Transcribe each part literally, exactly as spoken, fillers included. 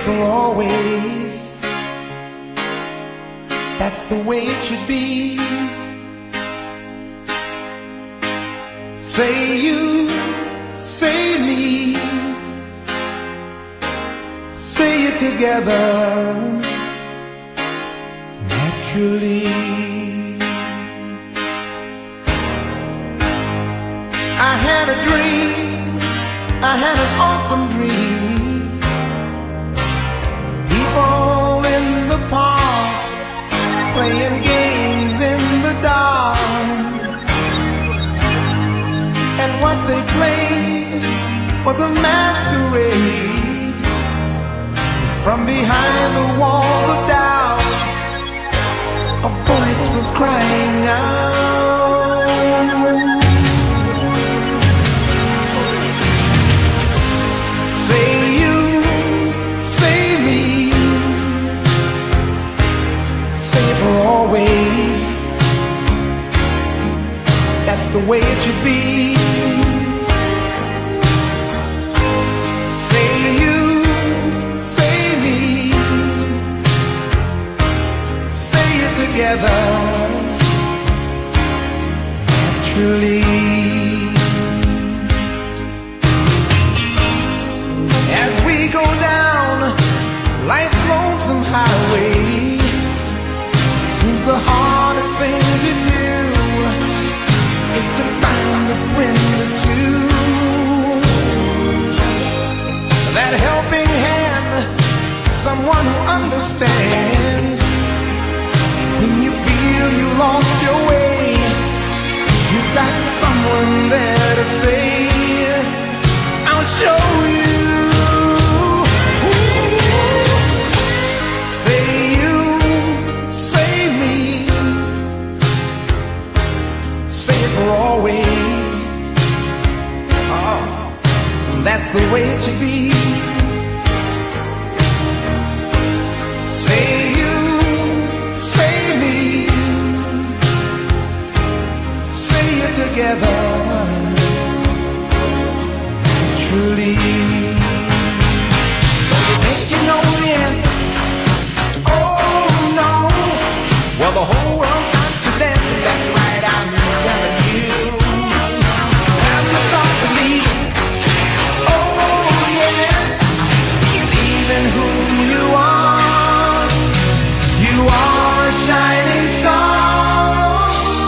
for always. That's the way it should be. Say you, say me, say it together naturally. I had a dream, I had an awesome dream. People in the park playing games in the dark, and what they played was a masquerade. From behind the walls of doubt, a voice was crying out. Say you, say me, say it for always. That's the way it should be. Say you, say me, say it together naturally. As we go down life's lonesome highway, seems the hardest thing to do is to find a friend or two. That helping hand, someone who understands. When you feel you lost your way, you got someone there to say, I'll show you. Say you, say me, say it for always. Oh, that's the way it should be. Say you, say me, say it together naturally. So you think you know the answer? Oh no. Well, the whole world's got to dance, and that's right, I'm telling you. Have you start believing? Oh yes, believe in who you are. You are a shining star.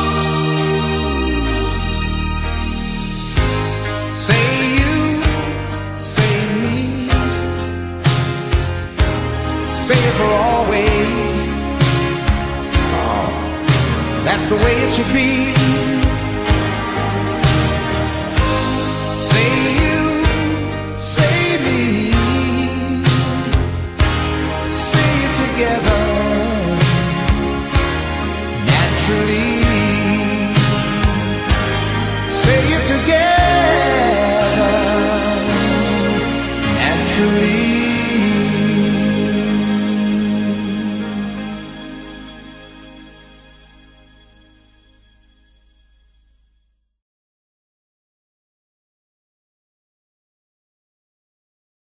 Say you, say me, say it for always. Oh, that's the way it should be. Say you, say me, say it together